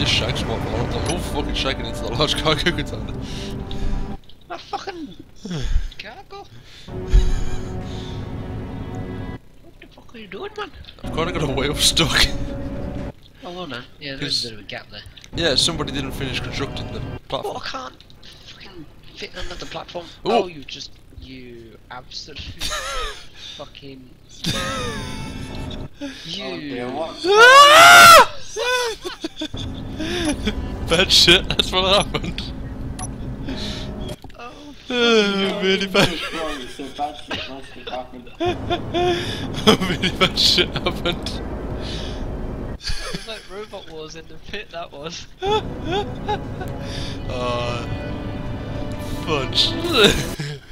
this shag spot for? I'm like, oh, fucking shagging into the large cargo container. My fucking cargo. What the fuck are you doing, man? I've kind of got a way up stuck. Oh, on then. Yeah, there's a bit of a gap there. Yeah, somebody didn't finish constructing the platform. Oh, I can't fucking fit under the platform. Ooh. Oh, you absolute fucking... You... Bad shit, that's what happened. Oh, Really bad. Bad shit must have happened. Really bad shit happened. it was like Robot Wars in the pit, that was. Fudge.